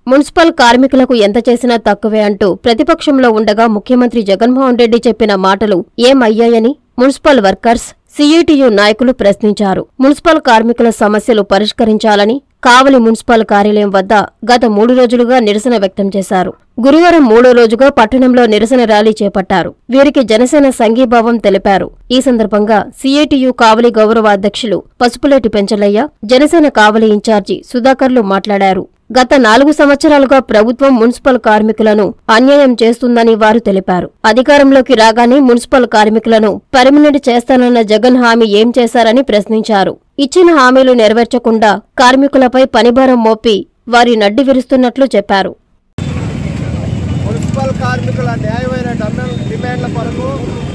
Municipal కార్మికులకు ఎంత చేసినా తక్కువే అంటూ ప్రతిపక్షంలో ఉండగా ముఖ్యమంత్రి జగన్మోహన్ రెడ్డి చెప్పిన మాటలు ఏమయ్యాయని మున్సిపల్ వర్కర్స్, సిఐటియు నాయకులు ప్రశ్నించారు. మున్సిపల్ కార్మికుల సమస్యలు పరిష్కరించాలని కావలి మున్సిపల్ కార్యాలయం వద్ద గత 3 రోజులుగా నిరసన వ్యక్తం చేశారు. గురువారం 3వ రోజుగా పట్టణంలో నిరసన ర్యాలీ చేపట్టారు. వీరికి జనసేన సంఘీభావం తెలిపారు. ఈ సందర్భంగా సిఐటియు కావలి గౌరవ అధ్యక్షులు పసుపులేటి పెంచలయ్య, జనసేన కావలి ఇన్ఛార్జి సుధాకర్లు మాట్లాడారు. గత 4 సంవత్సరాలుగా ప్రభుత్వం మున్సిపల్ కార్మికులను అన్యాయం చేస్తుందని వారు తెలిపారు. అధికారంలోకి రాగానే మున్సిపల్ కార్మికులను పర్మినెంట్ చేస్తానన్న జగన్ హామీ ఏం చేశారని ప్రశ్నించారు. ఇచ్చిన హామీలు నెరవేర్చకుండా కార్మికులపై పనిభారం మోపి వారి నడ్డి విరుస్తున్నట్లు చెప్పారు. మున్సిపల్ కార్మికుల న్యాయమైన డిమాండ్ల కొరకు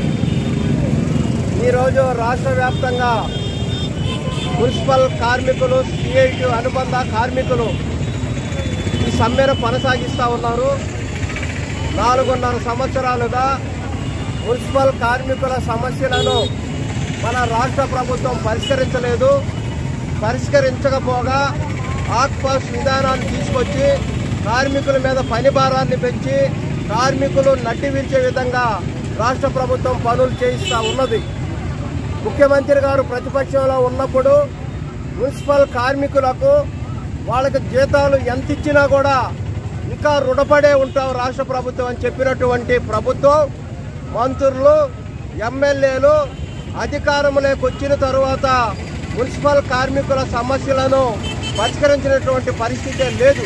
ఈరోజు రాష్ట్ర వ్యాప్తంగా మున్సిపల్ కార్మికులు, సిఐటి అనుబంధ కార్మికులు ఈ సమ్మెను కొనసాగిస్తూ ఉన్నారు. 4.5 సంవత్సరాలుగా మున్సిపల్ కార్మికుల సమస్యలను మన రాష్ట్ర ప్రభుత్వం పరిష్కరించలేదు. పరిష్కరించకపోగా ఆక్పాస్ విధానాన్ని తీసుకొచ్చి కార్మికుల మీద పని భారాన్ని పెంచి కార్మికులు నడ్డి విరిచే విధంగా రాష్ట్ర ప్రభుత్వం పనులు చేయిస్తూ ఉన్నది. ముఖ్యమంత్రి గారు ప్రతిపక్షంలో ఉన్నప్పుడు మున్సిపల్ కార్మికులకు వాళ్ళకి జీతాలు ఎంత ఇచ్చినా కూడా ఇంకా రుణపడే ఉంటాం రాష్ట్ర ప్రభుత్వం అని చెప్పినటువంటి ప్రభుత్వం, మంత్రులు, ఎమ్మెల్యేలు అధికారంలోకి వచ్చిన తరువాత మున్సిపల్ కార్మికుల సమస్యలను పరిష్కరించినటువంటి పరిస్థితే లేదు.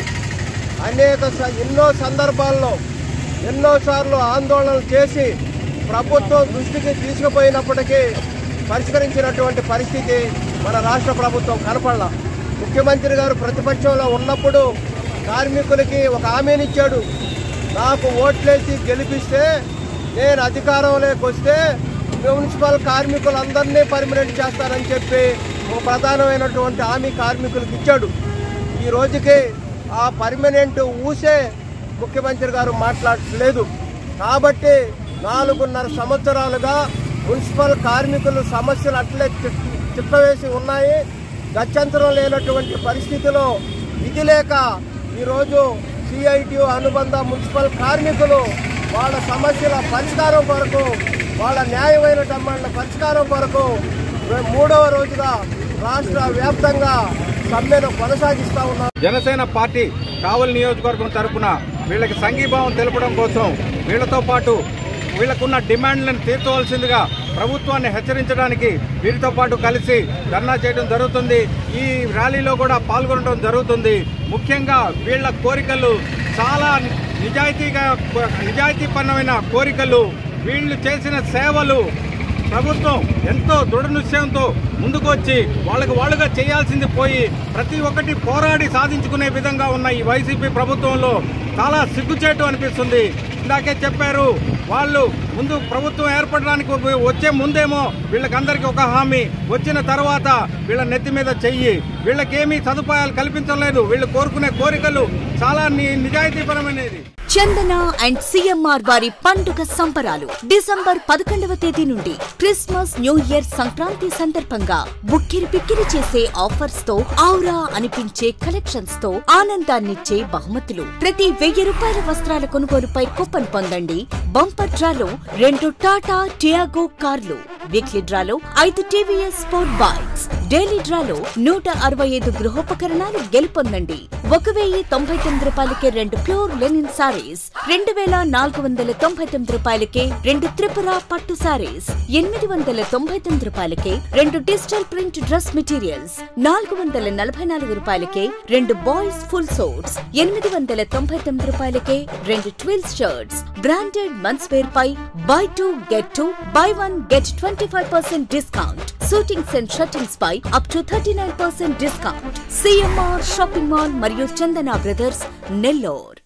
ఎన్నో సందర్భాల్లో ఎన్నోసార్లు ఆందోళనలు చేసి ప్రభుత్వం దృష్టికి తీసుకుపోయినప్పటికీ పరిష్కరించినటువంటి పరిస్థితి మన రాష్ట్ర ప్రభుత్వం కనపడలా. ముఖ్యమంత్రి గారు ప్రతిపక్షంలో ఉన్నప్పుడు కార్మికులకి ఒక హామీనిచ్చాడు. నాకు ఓట్లేసి గెలిపిస్తే నేను అధికారంలోకి వస్తే మున్సిపల్ కార్మికులందరినీ పర్మనెంట్ చేస్తానని చెప్పి ఒక ప్రధానమైనటువంటి హామీ కార్మికులకు ఇచ్చాడు. ఈ రోజుకి ఆ పర్మనెంట్ ఊసే ముఖ్యమంత్రి గారు మాట్లాడలేదు. కాబట్టి 4.5 సంవత్సరాలుగా మున్సిపల్ కార్మికుల సమస్యలు అట్లే చిత్తవేసి ఉన్నాయి. గత్యంతరం లేనటువంటి పరిస్థితిలో ఇది లేక ఈరోజు సిఐటియు అనుబంధ మున్సిపల్ కార్మికులు వాళ్ళ సమస్యల పరిష్కారం కొరకు, వాళ్ళ న్యాయమైన డిమాండ్ల పరిష్కారం కొరకు 3వ రోజుగా రాష్ట్ర వ్యాప్తంగా సమ్మెను కొనసాగిస్తూ ఉన్నారు. జనసేన పార్టీ కావలి నియోజకవర్గం తరఫున వీళ్ళకి సంఘీభావం తెలపడం కోసం వీళ్లతో పాటు వీళ్లకున్న డిమాండ్లను తీర్చవలసిందిగా ప్రభుత్వాన్ని హెచ్చరించడానికి వీరితో పాటు కలిసి ధర్నా చేయడం జరుగుతుంది. ఈ ర్యాలీలో కూడా పాల్గొనడం జరుగుతుంది. ముఖ్యంగా వీళ్ల కోరికలు చాలా నిజాయితీపరమైన కోరికలు. వీళ్ళు చేసిన సేవలు ప్రభుత్వం ఎంతో దృఢ నిశ్చయంతో ముందుకు వచ్చి వాళ్ళుగా చేయాల్సింది పోయి ప్రతి ఒక్కటి పోరాడి సాధించుకునే విధంగా ఉన్న ఈ వైసీపీ ప్రభుత్వంలో చాలా సిగ్గుచేటు అనిపిస్తుంది. ఇందాకే చెప్పారు, వాళ్ళు ముందు ప్రభుత్వం ఏర్పడడానికి వచ్చే ముందేమో వీళ్ళకందరికీ ఒక హామీ, వచ్చిన తర్వాత వీళ్ళ నెత్తి మీద చెయ్యి. వీళ్ళకేమీ సదుపాయాలు కల్పించలేదు. వీళ్ళు కోరుకునే కోరికలు చాలా నిజాయితీపరమైనది. చందన అండ్ సిఎంఆర్ వారి పండుగ సంబరాలు డిసెంబర్ 11వ తేదీ నుండి క్రిస్మస్, న్యూ ఇయర్, సంక్రాంతి సందర్భంగా బుక్కిరి పిక్కిరి చేసే ఆఫర్స్ తో, ఔరా అనిపించే కలెక్షన్స్ తో ఆనందాన్నిచ్చే బహుమతులు. ప్రతి 1000 రూపాయల వస్త్రాల కొనుగోలుపై కూపన్ పొందండి. బంపర్ డ్రాలో 2 టాటా టియాగో కార్లు, వీక్లీ డ్రాలో 5 టీవీఎస్ స్పోర్ట్ బైక్స్, డైలీ డ్రాలో 165 గృహోపకరణాలు గెలుపొందండి. 1099 రూపాయలకే 2 ప్యూర్ లెనిన్ సారీస్, 2499 రూపాయలకే 2 త్రిపుర పట్టు సారీస్, 899 రూపాయలకే 2 డిజిటల్ ప్రింట్ డ్రెస్ మెటీరియల్స్, 444 రూపాయలకే 2 బాయ్స్ ఫుల్ సోట్స్, 899 రూపాయలకే 2 twills shirts. Branded men's wear పై buy 2 get 2, buy 1 get 25% discount. Suitings and shirtings పై up to 39% discount. CMR shopping mall మరియు చందన బ్రదర్స్, నెల్లూరు.